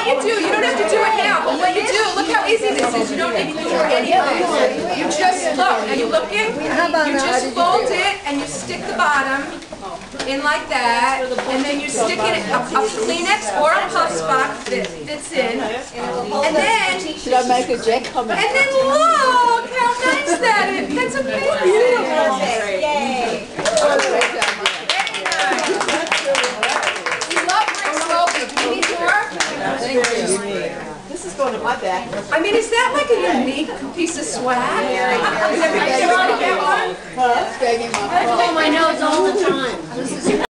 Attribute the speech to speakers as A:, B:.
A: you do, you don't have to do it now, but when you do, look how easy this is. You don't need to do anything. You just look. Are you looking? You just fold it and you stick the bottom in like that, and then you stick in a Kleenex or a puff spot that fits in, and then
B: should I make a Jack comment?
A: And then look how nice that is. That's amazing.
C: Yay!
A: We love Rick Smolke. Do you need more?
B: Thank you. This is going in my bag.
A: I mean, is that like a unique piece of swag? Is everybody else get one?
B: It's bagging my phone.
C: I blow my nose all the time.